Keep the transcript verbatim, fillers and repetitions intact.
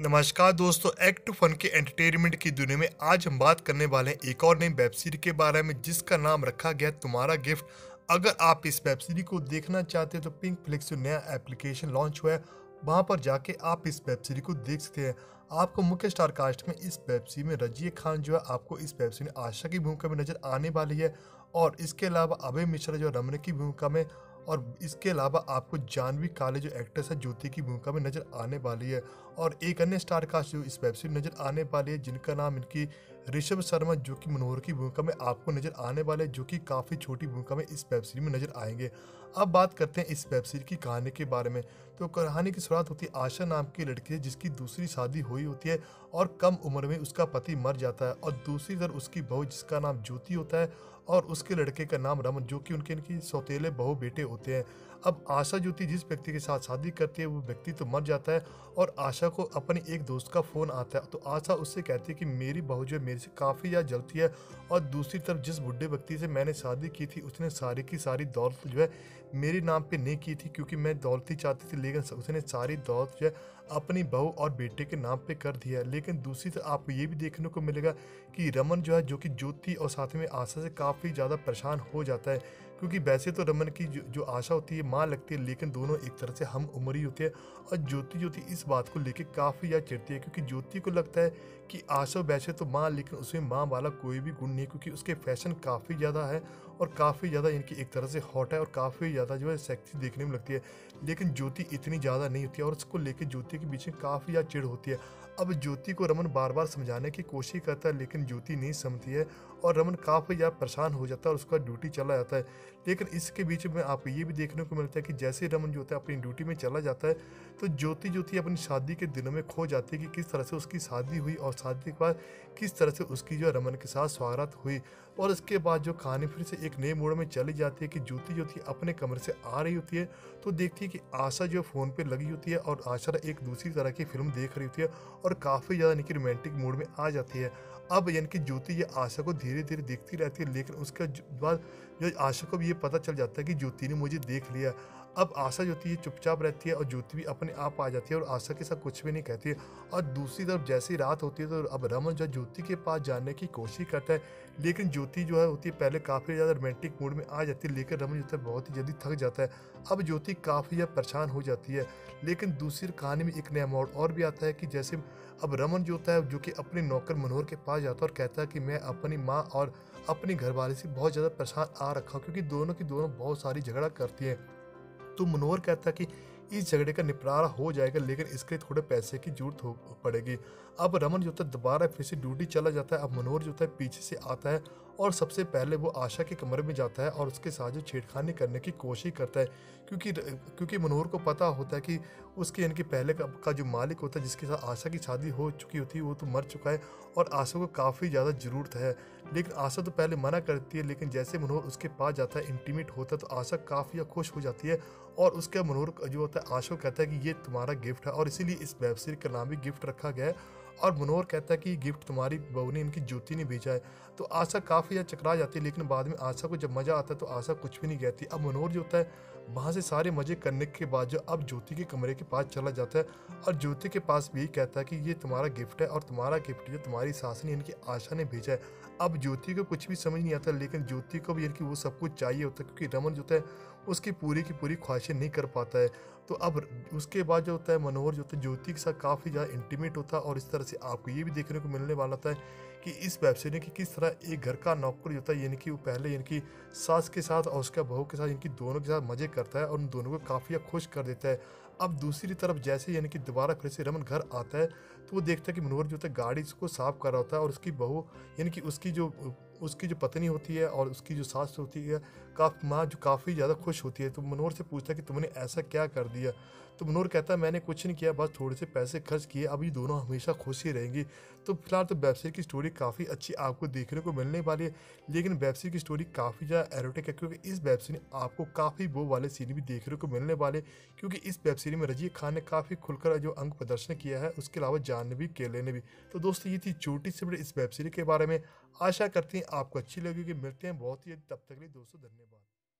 नमस्कार दोस्तों, act fun के एंटरटेनमेंट की दुनिया में आज हम बात करने वाले हैं एक और नई वेब सीरीज के बारे में जिसका नाम रखा गया है तुम्हारा गिफ्ट। अगर आप इस वेब सीरीज को देखना चाहते हैं तो पिंक फ्लिक्स जो नया एप्लीकेशन लॉन्च हुआ है वहां पर जाके आप इस वेब सीरीज को देख सकते हैं। आपको मुख्य स्टार कास्ट में इस वेब सीरीज में रजिया खान जो है आपको इस वेब सीरीज में आशा की भूमिका में नजर आने वाली है, और इसके अलावा अभय मिश्रा जो रमन की भूमिका में, और इसके अलावा आपको जानवी काले जो एक्ट्रेस है ज्योति की भूमिका में नजर आने वाली है। और एक अन्य स्टार कास्ट जो इस वेब सीरीज नजर आने वाली है जिनका नाम इनकी ऋषभ शर्मा जो कि मनोहर की भूमिका में आपको नजर आने वाले हैं, जो कि काफी छोटी भूमिका में इस वेब सीरीज में नजर आएंगे। अब बात करते हैं इस वेब सीरीज की कहानी के बारे में। तो कहानी की शुरुआत होती है आशा नाम की लड़की है जिसकी दूसरी शादी हुई होती है और कम उम्र में उसका पति मर जाता है, और दूसरी तरफ उसकी बहू जिसका नाम ज्योति होता है और उसके लड़के का नाम रमन जो कि उनके इनकी सौतेले बहू बेटे होते हैं। अब आशा ज्योति जिस व्यक्ति के साथ शादी करती है वो व्यक्ति तो मर जाता है, और आशा को अपने एक दोस्त का फोन आता है। तो आशा उससे कहती है कि मेरी बहू जो है मेरे से काफ़ी ज़्यादा जलती है, और दूसरी तरफ जिस बुढ़े व्यक्ति से मैंने शादी की थी उसने सारी की सारी दौलत जो है मेरे नाम पे नहीं की थी, क्योंकि मैं दौलत ही चाहती थी, लेकिन उसने सारी दौलत जो है अपनी बहू और बेटे के नाम पे कर दिया है। लेकिन दूसरी तरफ आपको ये भी देखने को मिलेगा कि रमन जो है जो कि ज्योति और साथ में आशा से काफ़ी ज़्यादा परेशान हो जाता है, क्योंकि वैसे तो रमन की जो, जो आशा होती है माँ लगती है, लेकिन दोनों एक तरह से हम उम्र ही होती है। और ज्योति ज्योति इस बात को लेकर काफ़ी ज़्यादा चिढ़ती है, क्योंकि ज्योति को लगता है कि आशा वैसे तो माँ, लेकिन उसमें माँ वाला कोई भी गुण नहीं, क्योंकि उसके फैशन काफ़ी ज़्यादा है और काफ़ी ज़्यादा इनकी एक तरह से हॉट है और काफ़ी ज़्यादा जो है सेक्सी देखने में लगती है। लेकिन ज्योति इतनी ज़्यादा नहीं होती है, और उसको लेकर ज्योति के बीच में काफ़ी ज़्यादा चिढ़ होती है। अब ज्योति को रमन बार बार समझाने की कोशिश करता है, लेकिन ज्योति नहीं समझती है, और रमन काफ़ी ज़्यादा परेशान हो जाता है और उसका ड्यूटी चला जाता है। लेकिन इसके बीच में आपको ये भी देखने को मिलता है कि जैसे रमन जो होता है अपनी ड्यूटी में चला जाता है तो ज्योति ज्योति अपनी शादी के दिनों में खो जाती है कि किस तरह से उसकी शादी हुई, और शादी के बाद किस तरह से उसकी जो है रमन के साथ स्वागत हुई। और इसके बाद जो कहानी फिर से एक नए मोड़ में चली जाती है कि ज्योति ज्योति अपने कमरे से आ रही होती है तो देखती है कि आशा जो फ़ोन पे लगी होती है, और आशा एक दूसरी तरह की फिल्म देख रही होती है और काफ़ी ज़्यादा इनकी रोमांटिक मूड में आ जाती है। अब यानी कि ज्योति ये आशा को धीरे धीरे देखती रहती है, लेकिन उसके ज- बाद जो आशा को भी ये पता चल जाता है कि ज्योति ने मुझे देख लिया। अब आशा जो थी ये चुपचाप रहती है, और ज्योति भी अपने आप आ जाती है और आशा के साथ कुछ भी नहीं कहती है। और दूसरी तरफ जैसी रात होती है तो अब रमन जो है ज्योति के पास जाने की कोशिश करता है, लेकिन ज्योति जो है होती है पहले काफ़ी ज़्यादा रोमांटिक मूड में आ जाती है, लेकिन रमन जो है बहुत ही जल्दी थक जाता है। अब ज्योति काफ़ी ज़्यादा परेशान हो जाती है। लेकिन दूसरी कहानी में एक नया मोड़ और भी आता है कि जैसे अब रमन जो होता है जो कि अपने नौकर मनोहर के पास जाता है और कहता है कि मैं अपनी माँ और अपनी घरवाली से बहुत ज़्यादा परेशान आ रखा हूँ, क्योंकि दोनों की दोनों बहुत सारी झगड़ा करती हैं। तो मनोहर कहता है कि इस झगड़े का निपटारा हो जाएगा, लेकिन इसके लिए थोड़े पैसे की जरूरत हो पड़ेगी। अब रमन जो होता है दोबारा फिर से ड्यूटी चला जाता है। अब मनोहर जो होता है पीछे से आता है और सबसे पहले वो आशा के कमरे में जाता है और उसके साथ जो छेड़खानी करने की कोशिश करता है, क्योंकि क्योंकि मनोहर को पता होता है कि उसके इनके पहले का, का जो मालिक होता है जिसके साथ आशा की शादी हो चुकी होती है वो तो मर चुका है, और आशा को काफ़ी ज़्यादा ज़रूरत है। लेकिन आशा तो पहले मना करती है, लेकिन जैसे मनोहर उसके पास जाता है, इंटीमेट होता है, तो आशा काफ़ी खुश हो जाती है। और उसके मनोहर जो होता है आशा को कहता है कि ये तुम्हारा गिफ्ट है, और इसीलिए इस वेब सीरीज का नाम भी गिफ्ट रखा गया है। और मनोहर कहता है कि ये गिफ्ट तुम्हारी बहू ने इनकी ज्योति ने भेजा है। तो आशा काफ़ी ज़्यादा चकरा जाती है, लेकिन बाद में आशा को जब मज़ा आता है तो आशा कुछ भी नहीं कहती। अब मनोहर जो होता है वहाँ से सारे मज़े करने के बाद जो अब ज्योति के कमरे के पास चला जाता है, और ज्योति के पास भी यही कहता है कि ये तुम्हारा गिफ्ट है, और तुम्हारा गिफ्ट जो तुम्हारी सास ने इनकी आशा ने भेजा है। अब ज्योति को कुछ भी समझ नहीं आता, लेकिन ज्योति को भी इनकी वो सब कुछ चाहिए होता है, क्योंकि रमन जो होता है उसकी पूरी की पूरी ख्वाहिशें नहीं कर पाता है। तो अब उसके बाद जो होता है मनोहर जो होता है ज्योति के साथ काफ़ी ज़्यादा इंटीमेट होता है, और इस तरह से आपको ये भी देखने को मिलने वाला होता है कि इस वेब सीरीज की किस तरह एक घर का नौकर जो होता है यानी कि वो पहले इनकी सास के साथ और उसके बहू के साथ इनकी दोनों के साथ मज़े करता है और उन दोनों को काफ़ी खुश कर देता है। अब दूसरी तरफ जैसे यानी कि दोबारा फिर से रमन घर आता है तो वो देखता है कि मनोहर जो होता है गाड़ी को साफ कर रहा होता है, और उसकी बहू यानी कि उसकी जो उसकी जो पत्नी होती है और उसकी जो सास होती है काफ़ी माँ जो काफ़ी ज़्यादा खुश होती है। तो मनोहर से पूछता है कि तुमने ऐसा क्या कर दिया। तो मनोहर कहता है मैंने कुछ नहीं किया, बस थोड़े से पैसे खर्च किए, अब ये दोनों हमेशा खुश ही रहेंगी। तो फिलहाल तो वेब सीरीज की स्टोरी काफ़ी अच्छी आपको देखने को मिलने वाली है, लेकिन वेब सीरीज की स्टोरी काफ़ी ज़्यादा एरोटिक है, क्योंकि इस वेब सीरीज में आपको काफ़ी वो वाले सीन भी देखने को मिलने वाले, क्योंकि इस वेब सीरीज में रजिया खान ने काफ़ी खुलकर जो अंग प्रदर्शन किया है, उसके अलावा जानवी केले ने भी। तो दोस्तों ये थी छोटी सी बड़ी इस वेब सीरीज के बारे में। आशा करती हैं आपको अच्छी लगेगी। मिलते हैं बहुत ही जल्द, तब तक के लिए दोस्तों धन्यवाद।